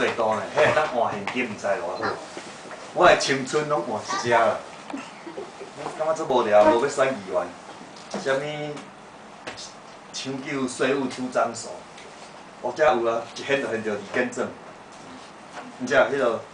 最多呢，迄个当换现金，毋知偌好。我的青春拢换一只啦，感觉足无聊，无要选议员，啥物抢救税务出张所，我遮有啊，一现就现着李根正，你知迄个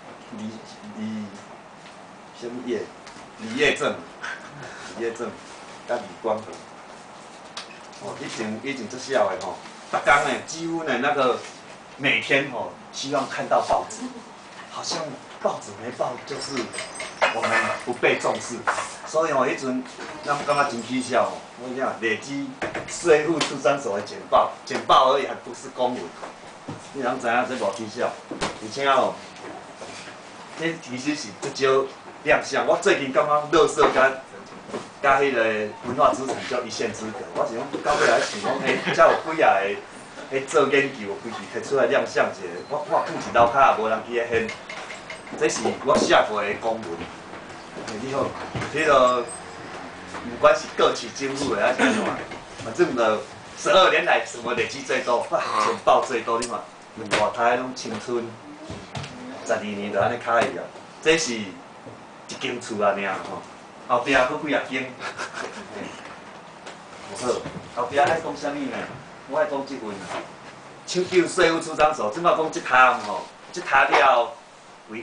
什么业？李业正，甲李光和。哦，以前这小的吼，逐工呢，几乎呢那个每天吼，希望看到报纸，好像报纸没报就是我们不被重视，所以吼，迄阵咱感觉真起笑哦。我讲累积税务出张所的简报而已，还不是公文。你人知影这无起笑，而且吼，这其实是不少亮相。我最近感觉垃圾甲迄个文化资产叫一线之隔。我是讲到尾来想讲，才有几啊个做研究，规矩摕出来亮相一下。我看一楼骹也无人去显，这是我写过的公文。你好，迄个不管是各区政府的还是安怎，反正12年来什么累积最多，简报最多，你看，外台拢青春12年就安尼开去啊，这是一间厝啊尔吼。后壁佫几啊间，无好。后壁爱讲啥物呢？我爱讲即份抢救税务出张所，即摆讲即项吼，即项了为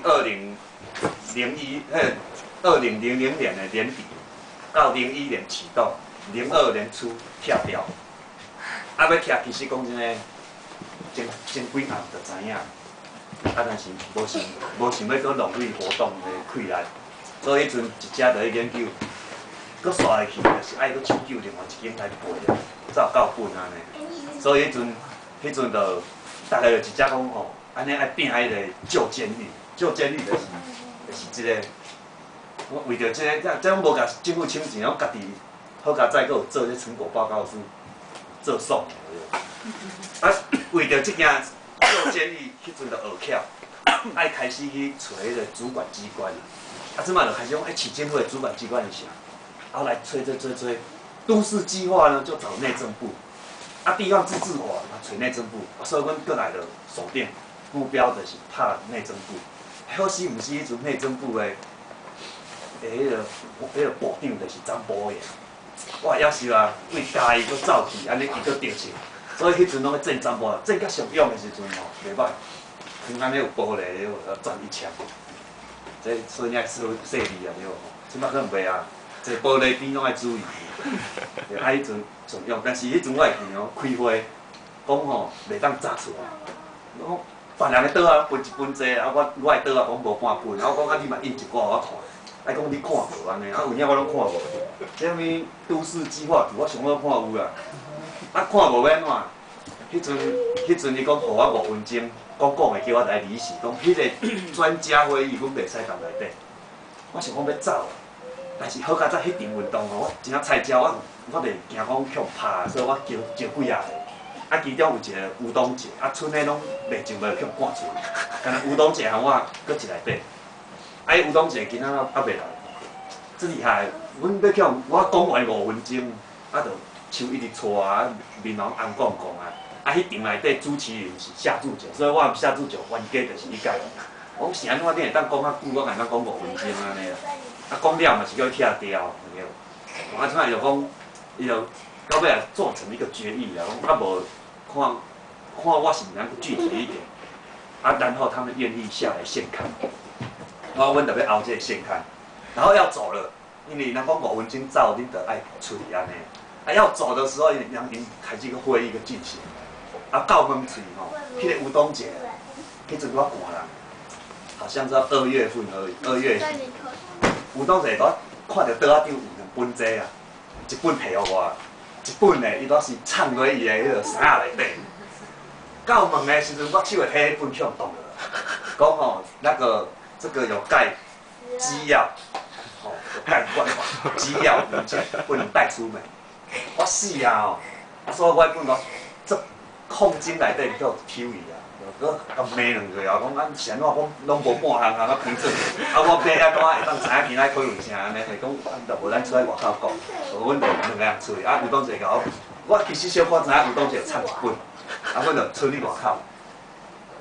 2000年的年底到01年启动，02年初跳掉。啊，要跳其实讲真诶，前几暗就知影，啊，但是无想要搁浪费活动的开来。所以迄阵一只就去研究，搁刷下去，就是爱搁抢救另外一间来背啊，才有够本安尼。所以迄阵就大概就一只讲吼，安尼爱变迄个旧监狱，旧监狱就是即个，我为着即个，这无甲政府抢钱，我家己好佳哉，搁有做这成果报告书，做爽的。啊，为着即件旧监狱，迄阵就学巧，爱开始去找迄个主管机关。啊，即摆就开始讲，市政府的主管机关是啥？然后来吹，都市计划呢就找内政部，啊，地方自治法啊找内政部，所以阮过来就锁定目标就是拍内政部。可惜毋是迄阵内政部的迄个部长就是张博彦，我要是啊为家己搁走去，安尼伊搁着钱，所以迄阵拢咧挣张博彦，挣较上用的时阵吼袂歹，像安尼有玻璃要赚1枪。这所以你爱说细腻啊，对无？即摆可能袂啊，这玻璃边拢爱注意。啊，迄阵重用，但是迄阵我会记哦，开会讲吼袂当砸出来。讲别人的桌啊分一分济，啊我的桌啊讲无半分，啊我讲啊你嘛印一寡我看，啊讲你看无安尼，啊有影我拢看无。这物都市计划图我上好看有啦，啊看无要怎？迄阵伊讲互我5分钟。讲的叫我来理事，讲迄个专家会议，阮袂使同内底。我想讲要走，但是好佳哉迄场运动吼，我真正菜鸟，我袂惊讲向拍，所以我招几啊个。啊，其中有一个吴东杰，啊，剩的拢袂上袂向赶出去。干那吴东杰和我搁一内底，啊，吴东杰今仔还袂来，真厉害。阮要向我讲完5分钟，啊，就手一直搓啊，面拢红光光啊。啊，迄场内底主持人是夏柱九，所以我含夏柱九冤家就是伊家。我是安怎你会当讲较久，我敢当讲5分钟安尼啦。啊，讲了嘛是叫伊拆掉，对。啊，即摆就讲，伊就到尾来做成一个决议啦。讲啊无看我是能具体一点，啊，然后他们愿意下来现刊。阮特别熬这个现刊，然后要走了，因为人讲5分钟走，恁得爱处理安尼。啊，要走的时候，两边开始一个会议个进行。啊，到门嘴吼，迄个吴东杰，迄阵我寒人，好像是到2月份而已。2月，吴东杰我看到桌仔顶有2本册啊，一本摕互我，一本呢伊都是藏在伊的迄个衫仔内底。到门的时阵，我手会摕迄本向动了，讲吼这个有盖机药，吼有盖罐法，机药物件不能带出门。我死啊！哦，所以我本讲这。控金内底叫 Q 伊啊，搁甲骂2句啊，讲咱是安怎讲拢无半项啊，批准，啊我变安怎会当知影今仔开会啥安尼，是讲就无咱出来外口讲，阮就2个人出去，啊有当一个我其实小可知影有当一个插一本，啊阮就出去外口，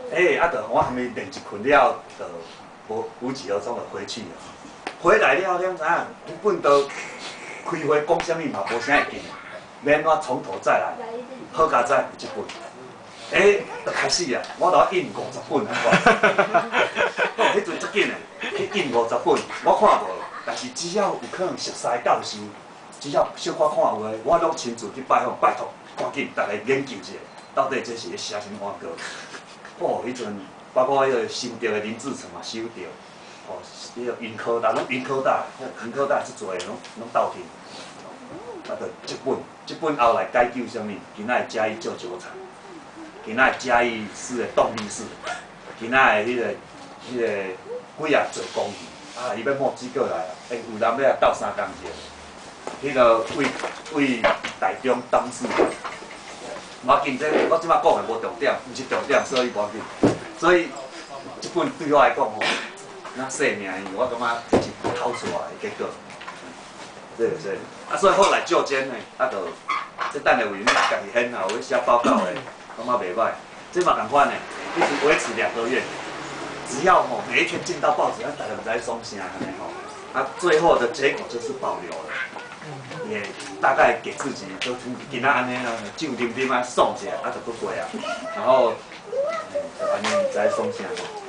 啊，就我还没练一困了，就无几而终就回去了。回来了，你知影？日本都开会讲啥物嘛，无啥会记，免我从头再来，好佳哉一本。就开始啊，我著印50本啊！迄阵足紧的，去印50本，我看无，但是只要有可能熟悉教授，只要小可看有诶，我拢亲自去拜访，拜托，赶紧大家研究一下，到底这是咧写什么歌？迄阵包括迄个收到的林志成嘛收到，迄个云科大，云科大即侪拢斗阵，啊，就这本后来改叫啥物？今仔嘉义旧酒厂。今仔嘉义市的动力室，今仔的迄个几啊做工具，伊要募资过来啊，有人要斗3工钱，迄个为台中当事，无要紧，我即摆讲的无重点，毋是重点，所以无要紧。所以即本对我来讲吼，那生命伊，我感觉这是偷出来的结果。对，所以后来就监呢，即等下为恁家己现有写报告的。感觉袂歹，这嘛同款的，一直维持2个月，只要每一天进到报纸，大家唔知送啥安尼最后的结果就是保留了，也大概给自己都今仔安尼酒啉啊爽一下，就不过啊，然后就安尼唔知送啥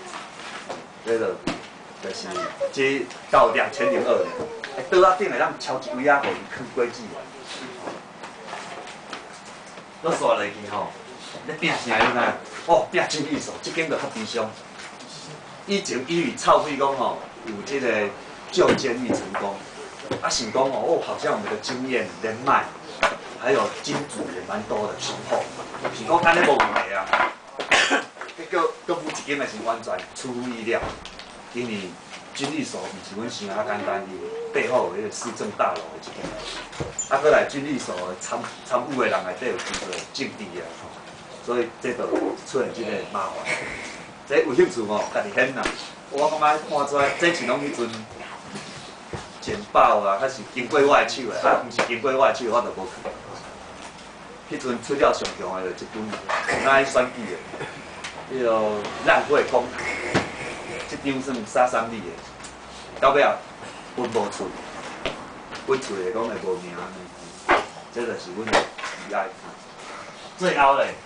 就是这到2002年，倒仔顶会当超一位互伊放果子丸，搁刷落去咧拼啥你知？拼真意思，即间就较悲伤。以前伊与臭屁讲有这个旧监狱成功，想讲好像我们的经验、人脉，还有金主也蛮多的雄厚，是讲安尼无问题啊。结果搁有一间也是完全出乎意料，因为军力所毋是阮想遐简单，伊背后有迄个市政大楼的一间，搁来军力所参与的人内底有真侪政治啊。所以这就出现这个麻烦。这有兴趣家己选啦。我感觉看出来，这是拢迄阵简报啊，还是经过我的手的，毋是经过我的手，我就无去。迄阵出了上强的就一本，哪去选举的，迄个浪费公堂，这张算杀伤力的，到尾啊分无出，分出的讲会无名呢。这就是阮的悲哀。最后咧。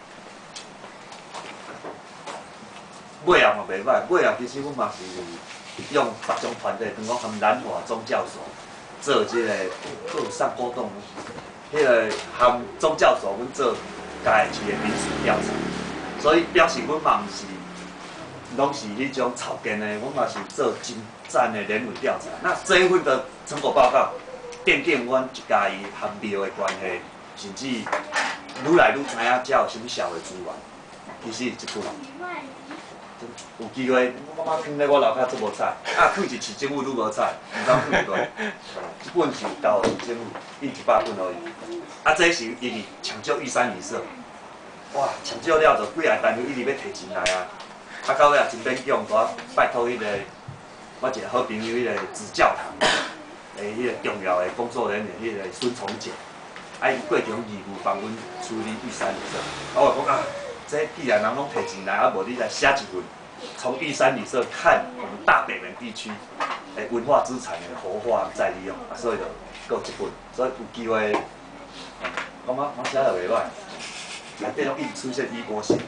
尾后嘛袂歹，尾后其实阮嘛是用别种团队，比如讲含南华宗教所做即个做上波动，迄个含宗教所阮做家己一个民事调查，所以表示阮嘛毋是拢是迄种草根的，阮嘛是做真赞的人文调查。那这一份的成果报告，奠定阮一家己含庙的关系，甚至愈来愈知影遮有啥物社会资源，其实是一份。有机会，我感觉放咧我楼骹做无彩，放一市政府愈无彩，毋敢放袂落。一本是到市政府印100本而已。这是因为抢救玉山旅社，哇，抢救了就几个单位一直要摕钱来啊。到尾也真勉强，我拜托迄个我一个好朋友，迄个紫教堂迄个重要的工作人员，迄个孙崇杰，伊过程义务帮阮处理玉山旅社。我讲这既然人拢摕钱来，无你来写一份，从玉山旅社看我们大北门地区的文化资产的活化再利用，所以就够一份，所以有机会，我写得袂歹，内底拢一直出现异国性，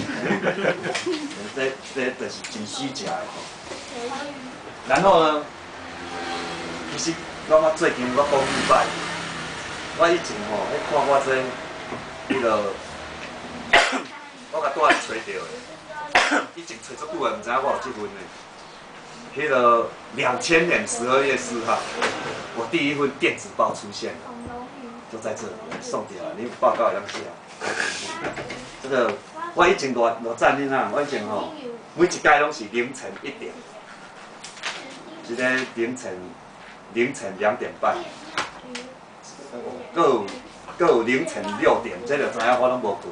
这就是真虚假的吼。然后呢，其实我最近我讲礼拜，我以前看我迄个。我甲拄仔找到的，以前找足久的，毋知影我有这份的。迄个2000年12月4号，我第一份电子报出现了，就在这里送给了你，报告要写。这个我以前偌赞你呐，我以前每一届拢是凌晨1点，一个凌晨2点半，搁有凌晨6点，这就知影我拢无困。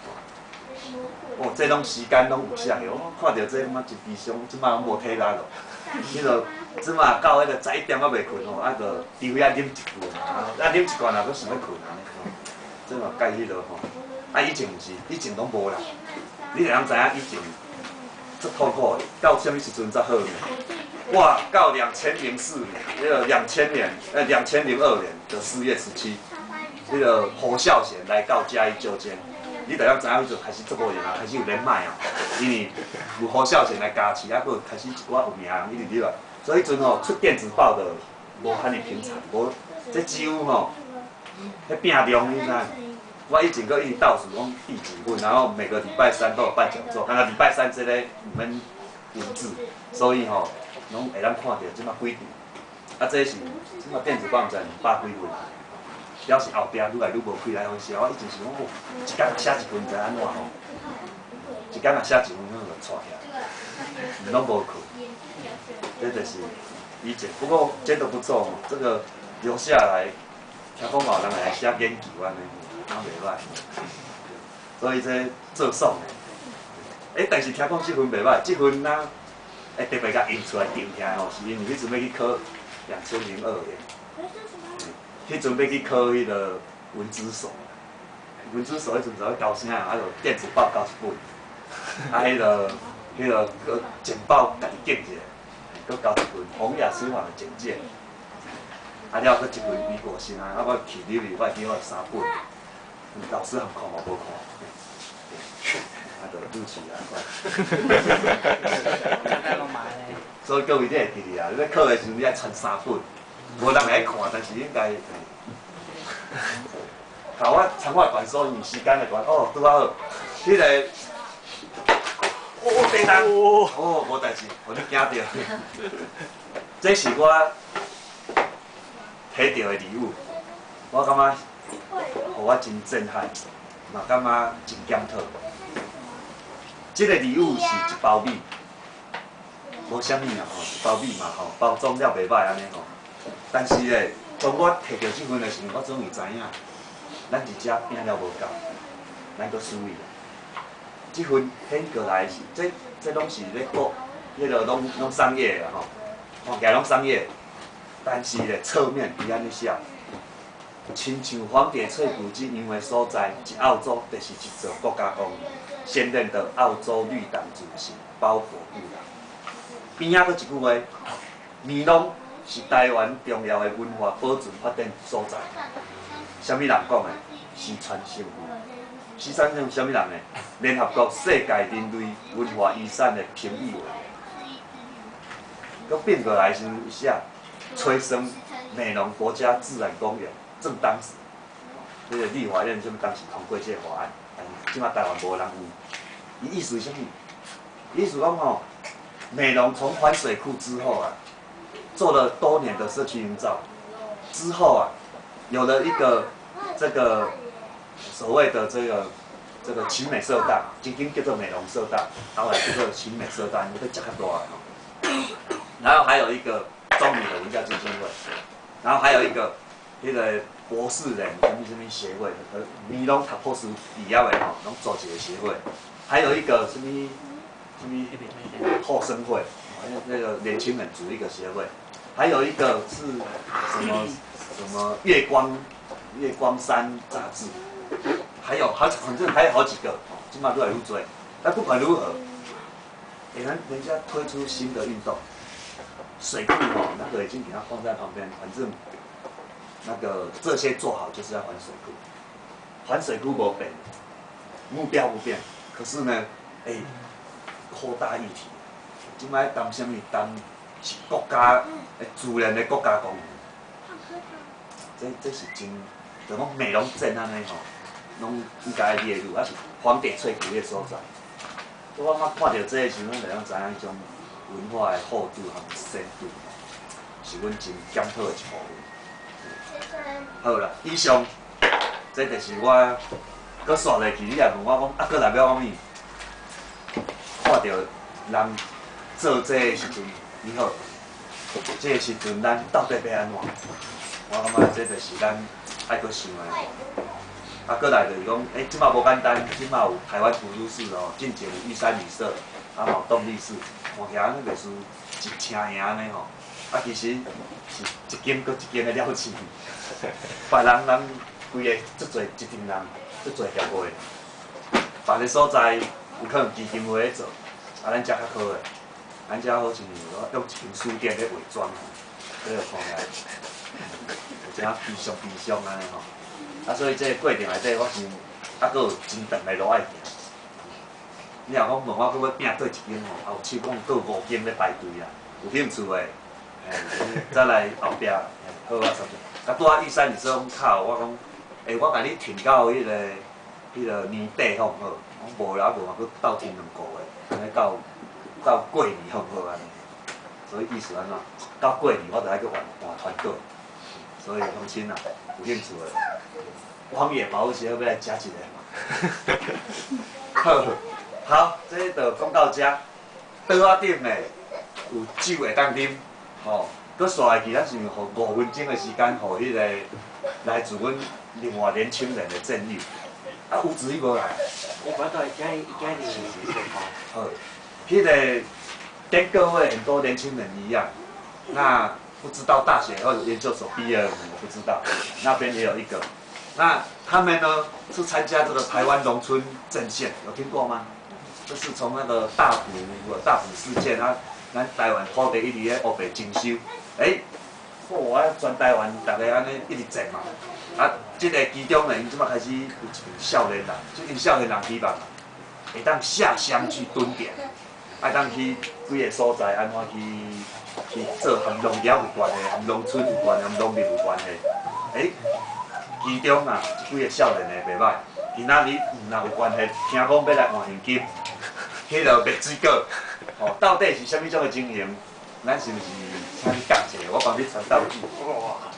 这种时间拢有啥个？我看到这感觉真悲伤，即摆拢无体力咯。迄个即摆到迄个11点还袂困就除遐啉一罐，啉一罐也阁想要困安尼。即嘛介迄落以前毋是，以前拢无人， 你会晓知影以前足痛苦的，到什么时阵才好呢？哇，到2004年，那个2002年的4月17，那个侯孝贤来到嘉义救监，你就晓知影迄阵开始做无闲啊，开始有人脉啊，因为有侯孝贤来加持，啊，佫开始一寡有名人一直入来，所以迄阵吼出电子报的无遐尼平常，无这几乎吼，迄拼中你知影？我以前佫一直倒数讲第几份，然后每个礼拜3都有办讲座，刚刚礼拜3这个你们文字，所以吼拢会当看到即马几场，啊，这是即马电子报在200几份，表示后壁愈来愈无开来方式。我以前是讲，一工若写一份就安怎吼，一工若写一份，可能就错起来，拢无去，这就是以前。不过这都不错吼，这个留下来，听讲有人来写研究安尼。也袂歹，所以这做爽的。但是听讲这份袂歹，这份咱特别甲印出来定起来吼，是因为迄阵要去考2002年，迄阵要去考迄个文资所，文资所迄阵就要交啥啊？就电子报交一本，啊，迄个简报家己印一个，佮交一份洪雅书法的简介，啊了佮一份美国信啊，啊我去里我记我有3本。老师很看我无看，啊，就录起来。所以各位你会记哩啊，你咧考的时阵你爱传3本，无人会看，但是应该。好，我长话短说，以时间的关哦，拄好，迄个，地震，无代志，互你惊着。这是我摕到的礼物，我感觉。互我真震撼，嘛感觉真检讨。这个礼物是一包米，无啥物啦吼，一包米嘛吼，包装了袂歹安尼吼。但是咧，当我摕到这份的时候，我终于知影，咱伫遮拼了无够，咱搁输伊。这份显过来是，这拢是咧国，迄个拢商业啦吼，看起来拢商业，但是咧侧面伊安尼写。亲像黄蝶翠谷之因为所在，一澳洲就是一座国家公园。现任的澳洲绿党主席包括布朗。边仔搁一句话，美浓是台湾重要的文化保存发展所在。啥物人讲的？西川省议。西川省啥物人呢？联合国世界人类文化遗产的评议委员。搁变过来是写催生美浓国家自然公园。正当时，这个立法院就当时通过这个法案，但是即马台湾无人有。伊意思是啥物？意思讲吼，美浓从环水库之后啊，做了多年的社区营造，之后啊，有了一个这个所谓的这个勤美社大，曾经叫做美浓社大，后来叫做勤美社大，你都讲较大吼。然后还有一个中美的文教基金会，然后还有一个。迄个博士人什么协会，美浓读博士毕业的吼，拢组一个协会。还有一个什么后生会，那个年轻人组一个协会。还有一个是什么月光山杂志，反正还有好几个，起码都来愈多。但不管如何，人家推出新的运动，水库吼，那个已经给它放在旁边，反正。那个这些做好就是要还水库，还水库无变，目标不变。可是呢，扩大议题，即摆当什么？当是国家自然的国家公园。这是真，就讲美浓镇安尼吼，拢应该列入，还是黄蝶翠谷的所在。我看到这个时阵，就晓知影迄种文化的厚度和深度，是阮真检讨的一部分。好啦，以上这就是我搁刷落去，你也问我讲，啊，搁来要讲物？看到人做这个时阵，以后这个时阵咱到底要安怎？我感觉这就是咱爱搁想的。啊，搁来就是讲，即马无简单，即马有台湾图书室哦，进前有玉山旅社，啊，有动力室，看起来那个是一车营安尼吼。啊，其实是一间搁一间的了起。别人规个足侪一群人，足侪协会，别个所在有可能基金会做，啊，咱遮较好诶，咱遮好像用一间书店咧伪装吼，这个看起来有正悲伤安尼吼。啊，所以这个过程内底，我是还佫有真长的路爱行。你若讲问我佫要拼对一间吼，后手讲佫有5间咧排队啦，有兴趣诶，再来后壁，好啊，差不多。啊，拄仔玉山是说靠，我讲，我甲你停到迄个年底好毋好？我无啦，无嘛，佫斗停2个月，安尼到过年好毋好安尼？所以意思安怎？到过年我就爱去换团队，所以放心啦，有兴趣诶。荒野保护协会要来加一个嘛？好，这就讲到这。桌仔顶诶有酒会当啉，吼。佮刷下去，咱是互5分钟的时间，互迄个来自阮另外年轻人的建议。啊，吴子怡无来。 我不知道，家里是好，迄个跟各位很多年轻人一样，那不知道大学或者研究所毕业了没？我不知道，那边也有一个。那他们呢是参加这个台湾农村阵线，有听过吗？这是从那个大埔事件啊，咱台湾土地一直咧乌白征收，啊，全台湾大家安尼一直争嘛。啊，这个其中呢，因即摆开始有一群少年人，这群少年人希望会当下乡去蹲点，啊，当去几个所在安怎去做和农业有关的、和农村有关的、和农民有关的。其中啊，几个少年的袂歹，今仔日若有关系，听讲要来换现金，迄落卖水果，到底是啥物种的情形？咱是毋是请你讲一下？我帮你传道具。 哇！